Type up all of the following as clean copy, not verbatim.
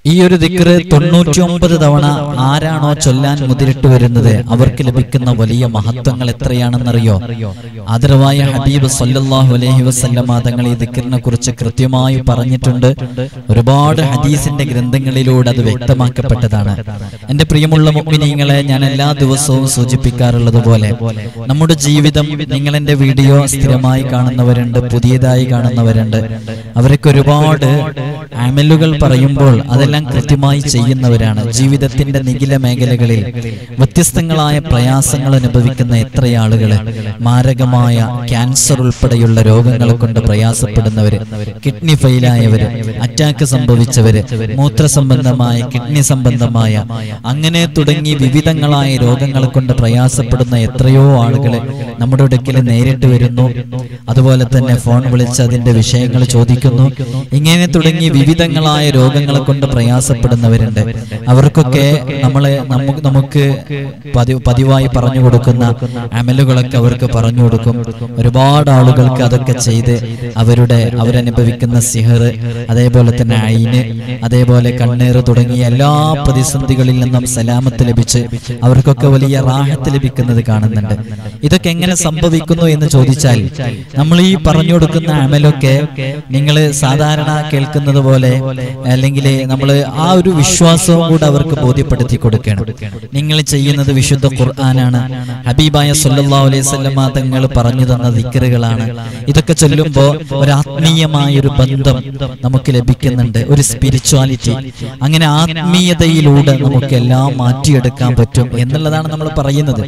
ഈ ഒരു ദിക്ർ 99 തവണ ആരാണോ ചൊല്ലാൻ മുതിരിട്ട് വരുന്നത് അവർക്ക് ലഭിക്കുന്ന വലിയ മഹത്വങ്ങൾ എത്രയാണെന്നറിയോ? ആദരവായ ഹബീബ് സല്ലല്ലാഹു അലൈഹി വസല്ലമ തങ്ങൾ ഈ ദിക്റിനെ കുറിച്ച് കൃത്യമായി പറഞ്ഞിട്ടുണ്ട്. ഒരുപാട് ഹദീസിന്റെ ഗ്രന്ഥങ്ങളിലൂടെ അത് വ്യക്തമാക്കപ്പെട്ടതാണ്. എന്റെ പ്രിയമുള്ള മുഅ്മിനീങ്ങളെ, ഞാൻ എല്ലാ ദിവസവും സൂചിപ്പിക്കാറുള്ളത് പോലെ നമ്മുടെ ജീവിതം, നിങ്ങൾ എന്റെ വീഡിയോ സ്ഥിരമായി കാണുന്നവരുണ്ട്, പുതിയതായി കാണുന്നവരുണ്ട്, അവർക്ക് ഒരുപാട് അമലുകൾ പറയുമ്പോൾ അതെല്ലാം കൃത്യമായി ചെയ്യുന്നവരാണ്. ജീവിതത്തിന്റെ നിഖില മേഖലകളിൽ വ്യത്യസ്തങ്ങളായ പ്രയാസങ്ങൾ അനുഭവിക്കുന്ന എത്ര ആളുകൾ, മാരകമായ ക്യാൻസർ ഉൾപ്പെടെയുള്ള രോഗങ്ങളെ കൊണ്ട് പ്രയാസപ്പെടുന്നവര്, കിഡ്നി ഫെയിലായവര്, അറ്റാക്ക് സംഭവിച്ചവര്, മൂത്രസംബന്ധമായ, കിഡ്നി സംബന്ധമായ, അങ്ങനെ തുടങ്ങി വിവിധങ്ങളായ രോഗങ്ങളെ കൊണ്ട് പ്രയാസപ്പെടുന്ന എത്രയോ ആളുകൾ നമ്മുടെ അടുക്കൽ നേരിട്ട് വരുന്നു. അതുപോലെ തന്നെ ഫോൺ വിളിച്ച് അതിന്റെ വിഷയങ്ങൾ ചോദിക്കുന്നു. ഇങ്ങനെ തുടങ്ങി വിവിധങ്ങളായ രോഗങ്ങളെ കൊണ്ട് പ്രയാസപ്പെടുന്നവരുണ്ട്. അവർക്കൊക്കെ നമുക്ക് പതിവായി പറഞ്ഞു കൊടുക്കുന്ന അമലുകളൊക്കെ അവർക്ക് പറഞ്ഞു കൊടുക്കും. ഒരുപാട് ആളുകൾക്ക് അതൊക്കെ ചെയ്ത് അവരനുഭവിക്കുന്ന സിഹർ, അതേപോലെ തന്നെ ഐന്, അതേപോലെ കണ്ണീർ തുടങ്ങിയ എല്ലാ പ്രതിസന്ധികളിൽ നിന്നും സലാമത്ത് ലഭിച്ച് അവർക്കൊക്കെ വലിയ റാഹത്ത് ലഭിക്കുന്നത് കാണുന്നുണ്ട്. ഇതൊക്കെ എങ്ങനെ സംഭവിക്കുന്നു എന്ന് ചോദിച്ചാൽ, നമ്മൾ ഈ പറഞ്ഞു കൊടുക്കുന്ന അമലൊക്കെ നിങ്ങൾ സാധാരണ കേൾക്കുന്നത് പോലെ, അല്ലെങ്കിൽ നമ്മൾ ആ ഒരു വിശ്വാസവും കൂടെ അവർക്ക് ബോധ്യപ്പെടുത്തി കൊടുക്കണം. നിങ്ങൾ ചെയ്യുന്നത് വിശുദ്ധ ഖുർആനാണ്, ഹബീബായ സല്ലല്ലാഹു അലൈഹി വസല്ലമ തങ്ങൾ പറഞ്ഞു തന്ന ദിക്റുകളാണ്. ഇതൊക്കെ ചൊല്ലുമ്പോൾ ഒരു ആത്മീയമായ ഒരു ബന്ധം നമുക്ക് ലഭിക്കുന്നുണ്ട്, ഒരു സ്പിരിച്വാലിറ്റി. അങ്ങനെ ആത്മീയതയിലൂടെ നമുക്ക് എല്ലാം മാറ്റിയെടുക്കാൻ പറ്റും എന്നുള്ളതാണ് നമ്മൾ പറയുന്നത്.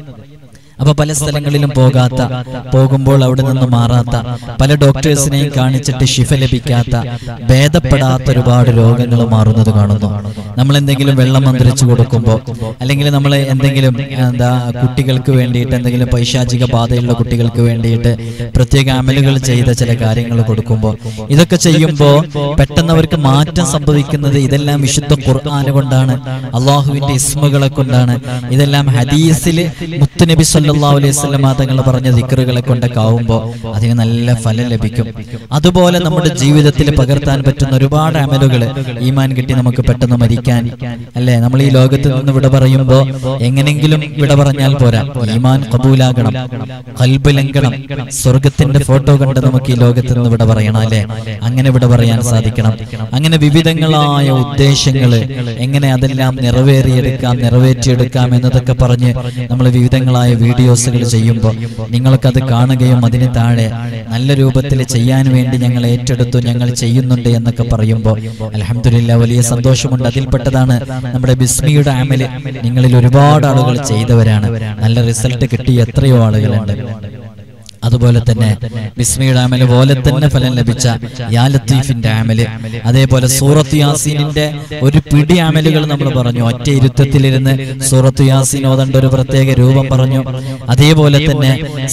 അപ്പൊ പല സ്ഥലങ്ങളിലും പോകുമ്പോൾ അവിടെ നിന്ന് മാറാത്ത, പല ഡോക്ടേഴ്സിനെയും കാണിച്ചിട്ട് ശിഫ ലഭിക്കാത്ത, ഭേദപ്പെടാത്ത ഒരുപാട് രോഗങ്ങൾ മാറുന്നത് കാണുന്നു. നമ്മൾ എന്തെങ്കിലും വെള്ളം മന്ത്രിച്ചു കൊടുക്കുമ്പോൾ, അല്ലെങ്കിൽ നമ്മൾ എന്തെങ്കിലും കുട്ടികൾക്ക് വേണ്ടിയിട്ട്, എന്തെങ്കിലും പൈശാചിക ബാധയുള്ള കുട്ടികൾക്ക് വേണ്ടിയിട്ട് പ്രത്യേക അമലുകൾ ചെയ്ത ചില കാര്യങ്ങൾ കൊടുക്കുമ്പോൾ, ഇതൊക്കെ ചെയ്യുമ്പോൾ പെട്ടെന്ന് അവർക്ക് മാറ്റം സംഭവിക്കുന്നത് ഇതെല്ലാം വിശുദ്ധ ഖുർആൻ കൊണ്ടാണ്, അള്ളാഹുവിന്റെ ഇസ്മുകളെ കൊണ്ടാണ്. ഇതെല്ലാം ഹദീസിൽ മുത്തുനബി സല്ലല്ലാഹു അലൈഹി വസല്ലമ തങ്ങൾ പറഞ്ഞ ദിക്റുകളെ കൊണ്ടൊക്കെ ആവുമ്പോൾ അതിന് നല്ല ഫലം ലഭിക്കും. അതുപോലെ നമ്മുടെ ജീവിതത്തിൽ പകർത്താൻ പറ്റുന്ന ഒരുപാട് അമലുകൾ, ഈമാൻ കിട്ടി നമുക്ക് പെട്ടെന്ന് മരിക്കാൻ, അല്ലെ? നമ്മൾ ഈ ലോകത്ത് നിന്ന് വിട പറയുമ്പോൾ എങ്ങനെങ്കിലും വിട പറഞ്ഞാൽ പോരാ, ഈമാൻ കബൂലാകണം, ഖൽബ് ലംഘനം, സ്വർഗത്തിന്റെ ഫോട്ടോ കണ്ട് നമുക്ക് ഈ ലോകത്ത് നിന്ന് വിട പറയണം, അല്ലെ? അങ്ങനെ വിട പറയാൻ സാധിക്കണം. അങ്ങനെ വിവിധങ്ങളായ ഉദ്ദേശങ്ങൾ എങ്ങനെ അതെല്ലാം നിറവേറ്റിയെടുക്കാം എന്നതൊക്കെ പറഞ്ഞ് നമ്മൾ വിവിധങ്ങളായ വീഡിയോസുകൾ ചെയ്യുമ്പോൾ നിങ്ങൾക്കത് കാണുകയും അതിന് താഴെ നല്ല രൂപത്തിൽ ചെയ്യാൻ വേണ്ടി ഞങ്ങൾ ഏറ്റെടുത്തു, ഞങ്ങൾ ചെയ്യുന്നുണ്ട് എന്നൊക്കെ പറയുമ്പോൾ അൽഹംദുലില്ലാഹ് വലിയ സന്തോഷമുണ്ട്. അതിൽപ്പെട്ടതാണ് നമ്മുടെ ബിസ്മിയുടെ അമല്. നിങ്ങളിൽ ഒരുപാട് ആളുകൾ ചെയ്തവരാണ്, നല്ല റിസൾട്ട് കിട്ടിയ എത്രയോ ആളുകളുണ്ട്. അതുപോലെ തന്നെ ബിസ്മിയുടെ അമല് പോലെ തന്നെ ഫലം ലഭിച്ച യാ ലത്തീഫിന്റെ അമല്, അതേപോലെ സൂറത്ത് യാസീനിന്റെ ഒരു പിടി അമലുകൾ നമ്മൾ പറഞ്ഞു. ഒറ്റ ഇരുത്തത്തിലിരുന്ന് സൂറത്ത് യാസീൻ ഓതേണ്ട ഒരു പ്രത്യേക രൂപം പറഞ്ഞു. അതേപോലെ തന്നെ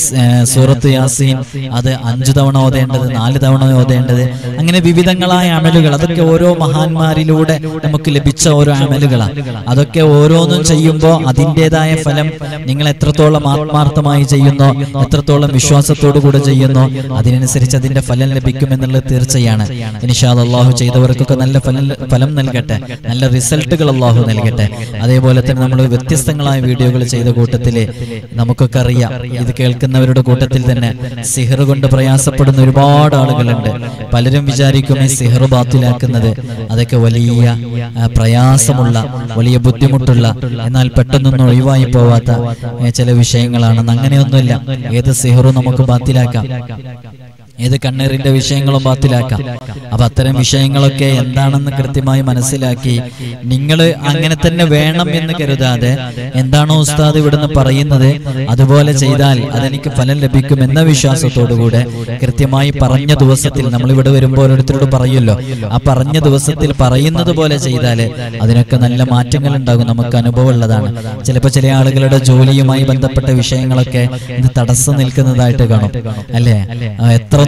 സൂറത്ത് യാസീൻ അത് 5 തവണ ഓതേണ്ടത്, 4 തവണ ഓതേണ്ടത്, അങ്ങനെ വിവിധങ്ങളായ അമലുകൾ. അതൊക്കെ ഓരോ മഹാന്മാരിലൂടെ നമുക്ക് ലഭിച്ച ഓരോ അമലുകളാണ്. അതൊക്കെ ഓരോന്നും ചെയ്യുമ്പോൾ അതിൻ്റെതായ ഫലം നിങ്ങൾ എത്രത്തോളം ആത്മാർത്ഥമായി ചെയ്യുന്നോ, എത്രത്തോളം വിശ്വാസത്തോടുകൂടെ ചെയ്യുന്നു, അതിനനുസരിച്ച് അതിന്റെ ഫലം ലഭിക്കുമെന്നുള്ളത് തീർച്ചയാണ്. ഇൻഷാ അല്ലാഹു ചെയ്തവർക്കൊക്കെ നല്ല ഫലം നൽകട്ടെ, നല്ല റിസൾട്ടുകൾ അല്ലാഹു നൽകട്ടെ. അതേപോലെ തന്നെ നമ്മൾ വ്യത്യസ്തങ്ങളായ വീഡിയോകൾ ചെയ്ത കൂട്ടത്തിൽ നമുക്കൊക്കെ അറിയാം, ഇത് കേൾക്കുന്നവരുടെ കൂട്ടത്തിൽ തന്നെ സിഹർ കൊണ്ട് പ്രയാസപ്പെടുന്ന ഒരുപാട് ആളുകളുണ്ട്. പലരും വിചാരിക്കും ഈ സിഹർ ബാത്തിലാക്കുന്നത് അതൊക്കെ വലിയ പ്രയാസമുള്ള, വലിയ ബുദ്ധിമുട്ടുള്ള, എന്നാൽ പെട്ടെന്നൊന്നും ഒഴിവായി പോവാത്ത ചില വിഷയങ്ങളാണെന്ന്. അങ്ങനെയൊന്നുമില്ല. ഏത് സിഹറും നമുക്ക് ബാത്തിലാക്കാം, ഏത് കണ്ണീറിന്റെ വിഷയങ്ങളും ബാത്തിലാക്കാം. അപ്പൊ അത്തരം വിഷയങ്ങളൊക്കെ എന്താണെന്ന് കൃത്യമായി മനസ്സിലാക്കി നിങ്ങൾ അങ്ങനെ തന്നെ വേണം എന്ന് കരുതാതെ, എന്താണോ ഉസ്താദ് ഇവിടുന്ന് പറയുന്നത് അതുപോലെ ചെയ്താൽ അതെനിക്ക് ഫലം ലഭിക്കും എന്ന വിശ്വാസത്തോടുകൂടെ കൃത്യമായി പറഞ്ഞ ദിവസത്തിൽ, നമ്മൾ ഇവിടെ വരുമ്പോൾ ഓരോരുത്തരോട് പറയുമല്ലോ, ആ പറഞ്ഞ ദിവസത്തിൽ പറയുന്നത് പോലെ ചെയ്താൽ അതിനൊക്കെ നല്ല മാറ്റങ്ങൾ ഉണ്ടാകും. നമുക്ക് അനുഭവമുള്ളതാണ്. ചിലപ്പോൾ ചില ആളുകളുടെ ജോലിയുമായി ബന്ധപ്പെട്ട വിഷയങ്ങളൊക്കെ ഇത് തടസ്സം നിൽക്കുന്നതായിട്ട് കാണും, അല്ലെ? എത്ര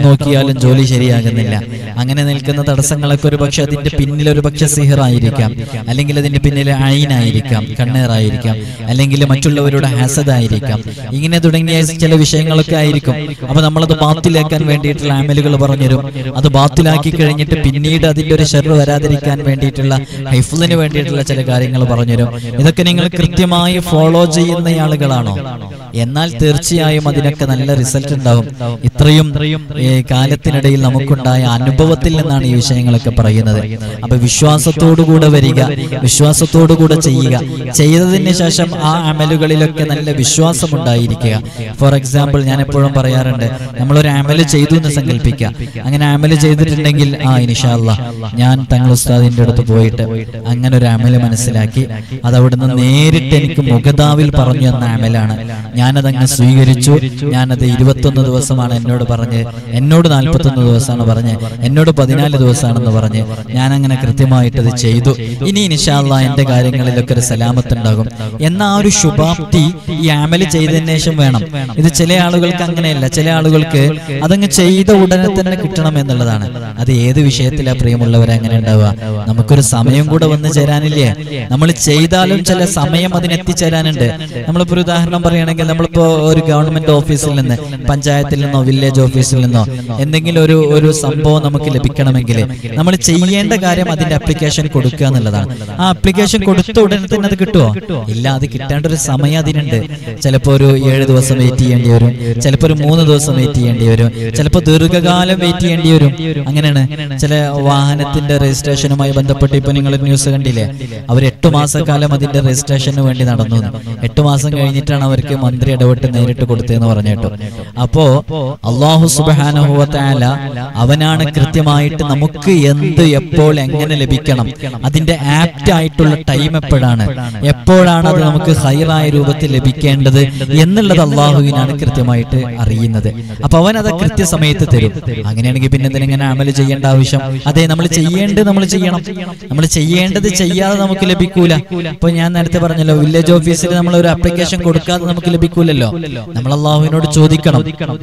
നോക്കിയാലും ജോലി ശരിയാകുന്നില്ല. അങ്ങനെ നിൽക്കുന്ന തടസ്സങ്ങളൊക്കെ ഒരു പക്ഷെ അതിന്റെ പിന്നിൽ ഒരു പക്ഷെ സിഹറായിരിക്കാം, അല്ലെങ്കിൽ അതിന്റെ പിന്നിൽ ഐനായിരിക്കാം, കണ്ണേറായിരിക്കാം, അല്ലെങ്കിൽ മറ്റുള്ളവരുടെ ഹസദായിരിക്കാം. ഇങ്ങനെ തുടങ്ങിയ ചില വിഷയങ്ങളൊക്കെ ആയിരിക്കും. അപ്പൊ നമ്മളത് ബാത്തിലാക്കാൻ വേണ്ടിയിട്ടുള്ള അമലുകൾ പറഞ്ഞുതരും. അത് ബാത്തിലാക്കി കഴിഞ്ഞിട്ട് പിന്നീട് അതിന്റെ ഒരു ശർറ് വരാതിരിക്കാൻ വേണ്ടിയിട്ടുള്ള ഹൈഫ്ളിന് വേണ്ടിയിട്ടുള്ള ചില കാര്യങ്ങൾ പറഞ്ഞുതരും. ഇതൊക്കെ നിങ്ങൾ കൃത്യമായി ഫോളോ ചെയ്യുന്ന ആളുകളാണോ? എന്നാൽ തീർച്ചയായും അതിനൊക്കെ നല്ല റിസൾട്ട് ഉണ്ടാവും. ഇത്രയും കാലത്തിനിടയിൽ നമുക്കുണ്ടായ അനുഭവത്തിൽ നിന്നാണ് ഈ വിഷയങ്ങളൊക്കെ പറയുന്നത്. അപ്പൊ വിശ്വാസത്തോടുകൂടെ വരിക, വിശ്വാസത്തോടുകൂടെ ചെയ്യുക. ചെയ്തതിന് ശേഷം ആ അമലുകളിലൊക്കെ നല്ല വിശ്വാസം ഉണ്ടായിരിക്കുക. ഫോർ എക്സാമ്പിൾ, ഞാൻ എപ്പോഴും പറയാറുണ്ട്, നമ്മളൊരു അമല് ചെയ്തു എന്ന് സങ്കല്പിക്കുക. അങ്ങനെ അമല് ചെയ്തിട്ടുണ്ടെങ്കിൽ ഇൻഷാ അല്ലാഹ് ഞാൻ തങ്ങൾ ഉസ്താദിന്റെ അടുത്ത് പോയിട്ട് അങ്ങനെ ഒരു അമല് മനസ്സിലാക്കി അത് അവിടുന്ന് നേരിട്ട് എനിക്ക് മുഖതാവിൽ പറഞ്ഞു തന്ന അമലാണ്. ഞാനതങ്ങ് സ്വീകരിച്ചു. ഞാനത് 21 ദിവസമാണ് എന്നോട് പറഞ്ഞ്, എന്നോട് 41 ദിവസമാണ് പറഞ്ഞ്, എന്നോട് 14 ദിവസമാണെന്ന് പറഞ്ഞ് ഞാനങ്ങനെ കൃത്യമായിട്ടത് ചെയ്തു. ഇനി ഇൻഷാ അല്ലാഹ് എന്റെ കാര്യങ്ങളിലൊക്കെ ഒരു സലാമത്ത് ഉണ്ടാകും എന്ന ആ ഒരു ശുഭാപ്തി ഈ അമല് ചെയ്തതിന് ശേഷം വേണം. ഇത് ചില ആളുകൾക്ക് അങ്ങനെയല്ല. ചില ആളുകൾക്ക് അതങ്ങ് ചെയ്ത ഉടനെ തന്നെ കിട്ടണം എന്നുള്ളതാണ്. അത് ഏത് വിഷയത്തിലാ പ്രിയമുള്ളവരെ അങ്ങനെ ഉണ്ടാവുക? നമുക്കൊരു സമയം കൂടെ വന്നു ചേരാനില്ലേ? നമ്മൾ ചെയ്താലും ചില സമയം അതിനെത്തിച്ചേരാനുണ്ട്. നമ്മളിപ്പോ ഒരു ഉദാഹരണം പറയുകയാണെങ്കിൽ, നമ്മളിപ്പോ ഒരു ഗവൺമെന്റ് ഓഫീസിൽ നിന്ന്, പഞ്ചായത്തിൽ നിന്നോ വില്ലേജ് ഓഫീസിൽ നിന്നോ എന്തെങ്കിലും ഒരു സംഭവം നമുക്ക് ലഭിക്കണമെങ്കിൽ നമ്മൾ ചെയ്യേണ്ട കാര്യം അതിന്റെ അപ്ലിക്കേഷൻ കൊടുക്കുക എന്നുള്ളതാണ്. ആ അപ്ലിക്കേഷൻ കൊടുത്ത ഉടനെ തന്നെ അത് കിട്ടുമോ? ഇല്ല, അത് കിട്ടേണ്ട ഒരു സമയം അതിനുണ്ട്. ചിലപ്പോ ഒരു 7 ദിവസം വെയിറ്റ് ചെയ്യേണ്ടി വരും, ചിലപ്പോ ഒരു 3 ദിവസം വെയിറ്റ് ചെയ്യേണ്ടി വരും, ചിലപ്പോ ദീർഘകാലം വെയിറ്റ് ചെയ്യേണ്ടി വരും. അങ്ങനെയാണ്. ചില വാഹനത്തിന്റെ രജിസ്ട്രേഷനുമായി ബന്ധപ്പെട്ട് ഇപ്പൊ നിങ്ങൾ ന്യൂസ് കണ്ടില്ലേ, അവർ 8 മാസക്കാലം അതിന്റെ രജിസ്ട്രേഷന് വേണ്ടി നടന്നു. 8 മാസം കഴിഞ്ഞിട്ടാണ് അവർക്ക് മന്ത്രി ഇടപെട്ട് നേരിട്ട് കൊടുത്തതെന്ന് പറഞ്ഞിട്ടു. അപ്പോ അല്ലാഹു സുബ്ഹാനഹു വ തആല അവനാണ് കൃത്യമായിട്ട് നമുക്ക് എന്ത് എപ്പോൾ എങ്ങനെ ലഭിക്കണം, അതിന്റെ ആപ്റ്റ് ആയിട്ടുള്ള ടൈം എപ്പോഴാണ് അത് നമുക്ക് ഹൈറായ രൂപത്തിൽ ലഭിക്കേണ്ടത് എന്നുള്ളത് അള്ളാഹുവിനാണ് കൃത്യമായിട്ട് അറിയുന്നത്. അപ്പൊ അവൻ അത് കൃത്യസമയത്ത് തരും. അങ്ങനെയാണെങ്കിൽ പിന്നെ എന്തിനെങ്ങനെ അമല് ചെയ്യേണ്ട ആവശ്യം? അതെ, നമ്മൾ ചെയ്യേണ്ടത് നമ്മൾ ചെയ്യണം. നമ്മൾ ചെയ്യേണ്ടത് ചെയ്യാതെ നമുക്ക് ലഭിക്കൂല. ഇപ്പൊ ഞാൻ നേരത്തെ പറഞ്ഞല്ലോ, വില്ലേജ് ഓഫീസിൽ നമ്മൾ ഒരു അപ്ലിക്കേഷൻ കൊടുക്കാതെ നമുക്ക് ലഭിക്കൂലല്ലോ. നമ്മൾ അള്ളാഹുവിനോട് ചോദിക്കണം,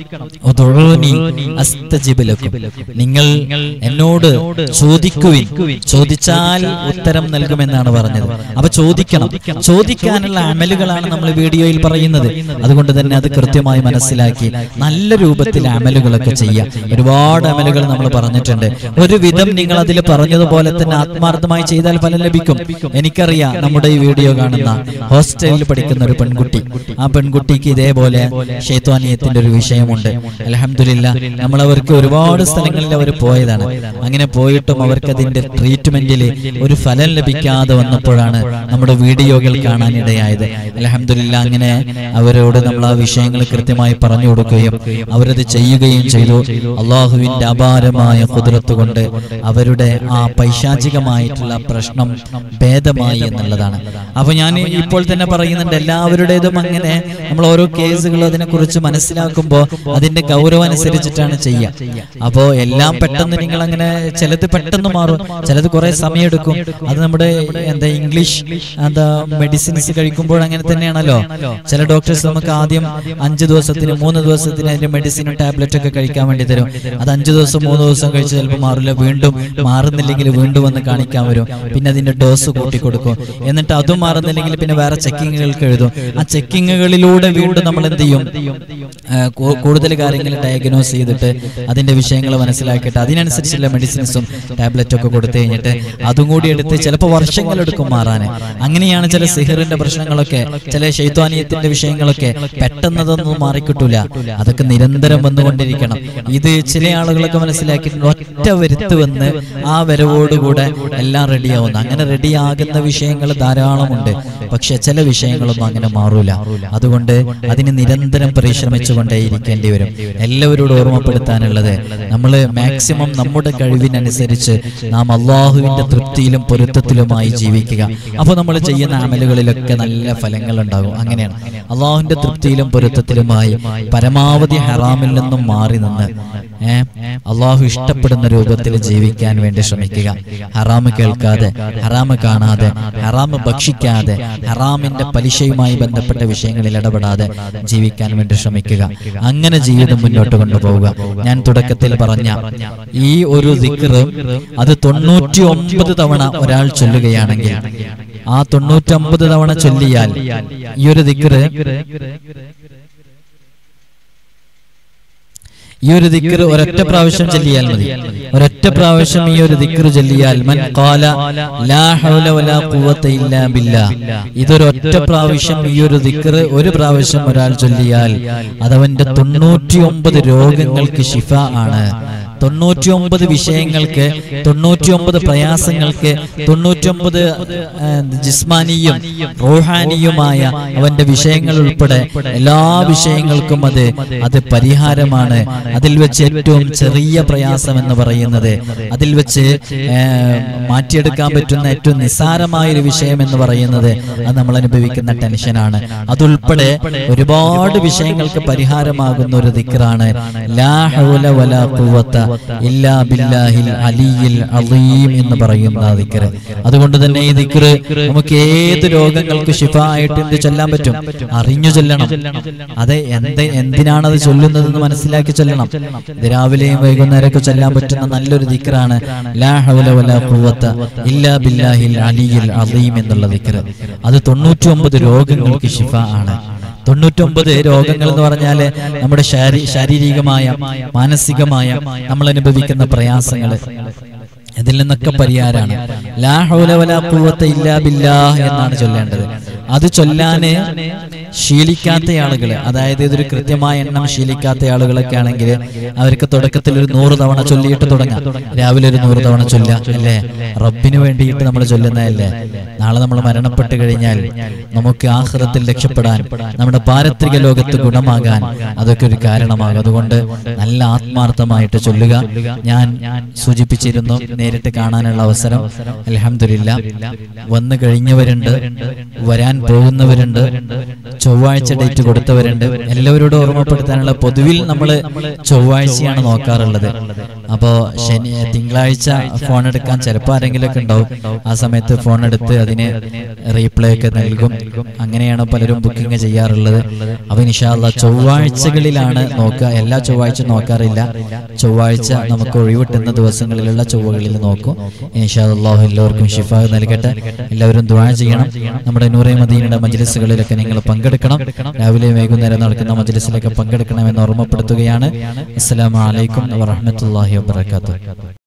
നിങ്ങൾ എന്നോട് ചോദിക്കുവിൻ, ചോദിച്ചാൽ ഉത്തരം നൽകുമെന്നാണ് പറഞ്ഞത്. അപ്പൊ ചോദിക്കണം. ചോദിക്കാനുള്ള അമലുകളാണ് നമ്മൾ വീഡിയോയിൽ പറയുന്നത്. അതുകൊണ്ട് തന്നെ അത് കൃത്യമായി മനസ്സിലാക്കി നല്ല രൂപത്തിൽ അമലുകളൊക്കെ ചെയ്യാം. ഒരുപാട് അമലുകൾ നമ്മൾ പറഞ്ഞിട്ടുണ്ട്. ഒരു വിധം നിങ്ങൾ അതിൽ പറഞ്ഞതുപോലെ തന്നെ ആത്മാർത്ഥമായി ചെയ്താൽ ഫലം ലഭിക്കും. എനിക്കറിയാം, നമ്മുടെ ഈ വീഡിയോ കാണുന്ന ഹോസ്റ്റലിൽ പഠിക്കുന്ന ഒരു പെൺകുട്ടി, ആ പെൺകുട്ടിക്ക് ഇതേപോലെ ശൈത്വാനിയത്തിന്റെ ഒരു വിഷയമുണ്ട്. അൽഹംദുലില്ലാ, നമ്മൾ അവർക്ക് ഒരുപാട് സ്ഥലങ്ങളിൽ അവർ പോയതാണ്. അങ്ങനെ പോയിട്ടും അവർക്ക് അതിന്റെ ട്രീറ്റ്മെന്റിൽ ഒരു ഫലം ലഭിക്കാതെ വന്നപ്പോഴാണ് നമ്മുടെ വീഡിയോകൾ കാണാനിടയായത്. അൽഹംദുലില്ലാ, അങ്ങനെ അവരോട് നമ്മൾ ആ വിഷയങ്ങൾ കൃത്യമായി പറഞ്ഞു കൊടുക്കുകയും അവരത് ചെയ്യുകയും ചെയ്തു. അള്ളാഹുവിന്റെ അപാരമായ ഖുദ്റത്ത് കൊണ്ട് അവരുടെ ആ പൈശാചികമായിട്ടുള്ള പ്രശ്നം ഭേദമായി എന്നുള്ളതാണ്. അപ്പൊ ഞാൻ ഇപ്പോൾ തന്നെ പറയുന്നുണ്ട്, എല്ലാവരുടേതും അങ്ങനെ നമ്മൾ ഓരോ കേസുകളും അതിനെക്കുറിച്ച് മനസ്സിലാക്കുമ്പോൾ അതിന്റെ ഗൗരവം അനുസരിച്ചിട്ടാണ് ചെയ്യുക. അപ്പോ എല്ലാം പെട്ടെന്ന് നിങ്ങൾ അങ്ങനെ, ചിലത് പെട്ടെന്ന് മാറും, ചിലത് കുറെ സമയം എടുക്കും. അത് നമ്മുടെ ഇംഗ്ലീഷ് മെഡിസിൻസ് കഴിക്കുമ്പോൾ അങ്ങനെ തന്നെയാണല്ലോ. ചില ഡോക്ടേഴ്സ് നമുക്ക് ആദ്യം 5 ദിവസത്തിന് 3 ദിവസത്തിന് അതിന്റെ മെഡിസിനും ടാബ്ലറ്റ് ഒക്കെ കഴിക്കാൻ വേണ്ടി തരും. അത് 5 ദിവസം 3 ദിവസം കഴിച്ച് ചിലപ്പോൾ മാറില്ല, വീണ്ടും മാറുന്നില്ലെങ്കിൽ വീണ്ടും വന്ന് കാണിക്കാൻ വരും. പിന്നെ അതിന്റെ ഡോസ് കൂട്ടിക്കൊടുക്കും. എന്നിട്ട് അതും മാറുന്നില്ലെങ്കിൽ പിന്നെ വേറെ ചെക്കിങ്ങുകൾക്ക് എഴുതും. ആ ചെക്കിങ്ങുകളിലൂടെ വീണ്ടും നമ്മൾ എന്ത് ചെയ്യും, കൂടുതൽ കാര്യങ്ങൾ ഡയഗ്നോസ് ചെയ്തിട്ട് അതിന്റെ വിഷയങ്ങൾ മനസ്സിലാക്കിയിട്ട് അതിനനുസരിച്ചുള്ള മെഡിസിൻസും ടാബ്ലറ്റും ഒക്കെ കൊടുത്തു കഴിഞ്ഞിട്ട് അതും കൂടി എടുത്ത് ചിലപ്പോൾ വർഷങ്ങളെടുക്കും മാറാൻ. അങ്ങനെയാണ് ചില സിഹറിന്റെ പ്രശ്നങ്ങളൊക്കെ, ചില ശൈത്വാനിയത്തിന്റെ വിഷയങ്ങളൊക്കെ പെട്ടെന്നതൊന്നും മാറിക്കിട്ടൂല. അതൊക്കെ നിരന്തരം വന്നുകൊണ്ടിരിക്കണം. ഇത് ചില ആളുകളൊക്കെ മനസ്സിലാക്കിയിട്ടുണ്ട്, ഒറ്റ വരുത്ത് വന്ന് ആ വരവോടുകൂടെ എല്ലാം റെഡിയാവുന്നു. അങ്ങനെ റെഡിയാകുന്ന വിഷയങ്ങൾ ധാരാളമുണ്ട്. പക്ഷെ ചില വിഷയങ്ങളൊന്നും അങ്ങനെ മാറൂല. അതുകൊണ്ട് അതിന് നിരന്തരം പരിശ്രമിച്ചുകൊണ്ടേയിരിക്കേണ്ടി വരും. എല്ലാവരോടും ഓർമ്മപ്പെടുത്താനുള്ളത്, നമ്മൾ മാക്സിമം നമ്മുടെ കഴിവിനനുസരിച്ച് നാം അള്ളാഹുവിന്റെ തൃപ്തിയിലും പൊരുത്തത്തിലുമായി ജീവിക്കുക. അപ്പോൾ നമ്മൾ ചെയ്യുന്ന അമലുകളിലൊക്കെ നല്ല ഫലങ്ങൾ ഉണ്ടാകും. അങ്ങനെയാണ് അള്ളാഹുവിന്റെ തൃപ്തിയിലും പൊരുത്തത്തിലുമായി പരമാവധി ഹറാമിൽ നിന്നും മാറി നിന്ന് അള്ളാഹു ഇഷ്ടപ്പെടുന്ന രൂപത്തിൽ ജീവിക്കാൻ വേണ്ടി ശ്രമിക്കുക. ഹറാമ് കേൾക്കാതെ, ഹറാമ് കാണാതെ, ഹറാമ് ഭക്ഷിക്കാതെ, ഹറാമിന്റെ പലിശയുമായി ബന്ധപ്പെട്ട വിഷയങ്ങളിൽ ഇടപെടാതെ ജീവിക്കാൻ വേണ്ടി ശ്രമിക്കുക. അങ്ങനെ ജീവിതം മുന്നോട്ട് കൊണ്ടുപോവുക. ഞാൻ തുടക്കത്തിൽ പറഞ്ഞ ഈ ഒരു ദിക്ർ അത് 99 തവണ ഒരാൾ ചൊല്ലുകയാണെങ്കിൽ, ആ 99 തവണ ചൊല്ലിയാൽ ഈ ഒരു ദിക്ർ ഒരൊറ്റ പ്രാവശ്യം ചൊല്ലിയാൽ മതി. ഒരൊറ്റ പ്രാവശ്യം ഈ ഒരു ദിക്ർ ചൊല്ലിയാൽ, മൻ ഖാല ലാ ഹൗല വലാ ഖുവത ഇല്ലാ ബില്ലാഹ്, ഇതൊരൊറ്റ പ്രാവശ്യം ഈ ഒരു ദിക്ർ ഒരു പ്രാവശ്യം ഒരാൾ ചൊല്ലിയാൽ അതവന്റെ 99 രോഗങ്ങൾക്ക് ശിഫ ആണ്. 99 വിഷയങ്ങൾക്ക്, 99 പ്രയാസങ്ങൾക്ക്, 99 ജിസ്മാനിയും റൂഹാനിയുമായ അവന്റെ വിഷയങ്ങൾ ഉൾപ്പെടെ എല്ലാ വിഷയങ്ങൾക്കും അത് പരിഹാരമാണ്. അതിൽ വെച്ച് ഏറ്റവും ചെറിയ പ്രയാസം എന്ന് പറയുന്നത്, അതിൽ വെച്ച് മാറ്റിയെടുക്കാൻ പറ്റുന്ന ഏറ്റവും നിസ്സാരമായൊരു വിഷയം എന്ന് പറയുന്നത് അത് നമ്മൾ അനുഭവിക്കുന്ന ടെൻഷനാണ്. അതുൾപ്പെടെ ഒരുപാട് വിഷയങ്ങൾക്ക് പരിഹാരമാകുന്ന ഒരു ദിക്റാണ് ലാ ഹൗല വലാ ഖുവത ഇല്ലാ ബില്ലാഹിൽ അലിയിൽ അളീം എന്ന് പറയുന്ന ദിക്ർ. അതുകൊണ്ട് തന്നെ ഈ ദിക്ർ നമുക്ക് ഏത് രോഗങ്ങൾക്ക് ശിഫ ആയിട്ട് ചൊല്ലാൻ പറ്റും. അറിഞ്ഞു ചൊല്ലണം. അത് എന്തിനാണത് ചൊല്ലുന്നതെന്ന് മനസ്സിലാക്കി ചൊല്ലണം. ഇത് രാവിലെയും വൈകുന്നേരമൊക്കെ ചൊല്ലാൻ പറ്റുന്ന നല്ലൊരു ദിക്റാണ് ലാ ഹൗല വലാ ഖുവത ഇല്ലാ ബില്ലാഹിൽ അലിയിൽ അളീം എന്നുള്ള ദിക്ർ. അത് 99 രോഗങ്ങൾക്ക് ശിഫ ആണ്. 99 രോഗങ്ങൾ എന്ന് പറഞ്ഞാല് നമ്മുടെ ശാരീരികമായ മാനസികമായ നമ്മൾ അനുഭവിക്കുന്ന പ്രയാസങ്ങൾ, ഇതിൽ നിന്നൊക്കെ പരിഹാരമാണ്. ലാ ഹൗല വലാ ഖുവത ഇല്ലാ ബില്ലാഹ് എന്നാണ് ചൊല്ലേണ്ടത്. അത് ചൊല്ലാന് ശീലിക്കാത്ത ആളുകൾ, അതായത് ഇതൊരു കൃത്യമായ എണ്ണം ശീലിക്കാത്ത ആളുകളൊക്കെ ആണെങ്കിൽ അവർക്ക് തുടക്കത്തിൽ ഒരു 100 തവണ ചൊല്ലിയിട്ട് തുടങ്ങാം. രാവിലെ ഒരു 100 തവണ ചൊല്ലാം, അല്ലേ? റബ്ബിന് വേണ്ടിയിട്ട് നമ്മൾ ചൊല്ലുന്നതല്ലേ. നാളെ നമ്മൾ മരണപ്പെട്ട് കഴിഞ്ഞാൽ നമുക്ക് ആഖിറത്തിൽ രക്ഷപ്പെടാൻ, നമ്മുടെ പാരത്രിക ലോകത്ത് ഗുണമാകാൻ അതൊക്കെ ഒരു കാരണമാകും. അതുകൊണ്ട് നല്ല ആത്മാർത്ഥമായിട്ട് ചൊല്ലുക. ഞാൻ സൂചിപ്പിച്ചിരുന്നു, നേരിട്ട് കാണാനുള്ള അവസരം അൽഹംദുലില്ലാഹ് വന്നു കഴിഞ്ഞവരുണ്ട്, വരാൻ പോകുന്നവരുണ്ട്, ചൊവ്വാഴ്ച ഡേറ്റ് കൊടുത്തവരുണ്ട്. എല്ലാവരോടും ഓർമ്മപ്പെടുത്താനുള്ള, പൊതുവിൽ നമ്മൾ ചൊവ്വാഴ്ചയാണ് നോക്കാറുള്ളത്. അപ്പോൾ തിങ്കളാഴ്ച ഫോൺ എടുക്കാൻ ചിലപ്പോൾ ആരെങ്കിലുമൊക്കെ ഉണ്ടാവും. ആ സമയത്ത് ഫോൺ എടുത്ത് അതിന് റീപ്ലൈ ഒക്കെ നൽകും. അങ്ങനെയാണ് പലരും ബുക്കിംഗ് ചെയ്യാറുള്ളത്. അപ്പോൾ ഇൻഷാ അല്ലാഹ് ചൊവ്വാഴ്ചകളിലാണ് നോക്കുക. എല്ലാ ചൊവ്വാഴ്ച നോക്കാറില്ല. ചൊവ്വാഴ്ച നമുക്ക് ഒഴിവിട്ടുന്ന ദിവസങ്ങളിലുള്ള ചൊവ്വകളിൽ നോക്കും. ഇൻഷാ അല്ലാഹ് എല്ലാവർക്കും ശിഫ നൽകട്ടെ. എല്ലാവരും ദുആ ചെയ്യണം. നമ്മുടെ നൂറെ മദീനയുടെ മജ്ലിസുകളിലൊക്കെ നിങ്ങൾ പങ്കെടുക്കണം. രാവിലെ വൈകുന്നേരം നടക്കുന്ന മജ്ലിസിലൊക്കെ പങ്കെടുക്കണമെന്ന് ഓർമ്മപ്പെടുത്തുകയാണ്. അസ്സലാമു അലൈക്കും വറഹ്മത്തുള്ളാഹി വബറകാതുഹു.